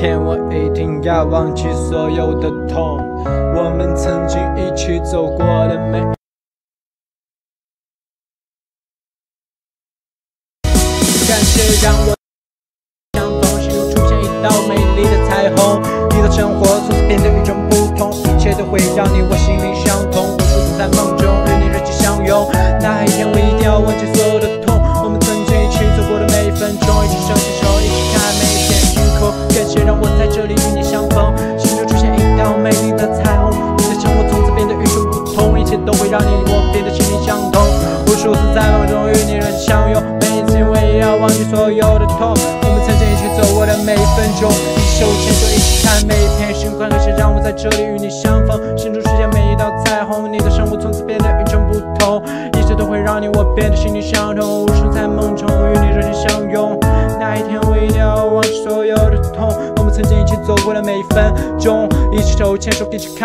天我一定要忘记所有的痛，我们曾经一起走过的每感谢让我相逢，心中出现一道美丽的彩虹，你的生活从此变得与众不同，一切都会让你我心灵相通，无数次在梦中与你人际相拥，那一天我一定要忘记所有的痛，我们曾经一起走过的每一分钟，一起手牵手，一起看每一片星空，感谢让我在这里与你相逢，心中出现一道美丽的彩虹，你的生活从此变得与众不同，一切都会让你我变得心灵相通，无数次在梦中与你人际相拥，每一次我也要忘记所有的痛，我们曾经一起走过的每一分钟，一起手牵手，一起看每一片星空，感谢让我在这里与你相逢，心中出现每一道彩虹，你的生活从此变得与众不同，一切都会让你我变得心灵相通，无数在梦中与你人际相拥，那一天我一定要忘记所有的痛，我们曾经一起走过的每一分钟，一起手牵手，一起看。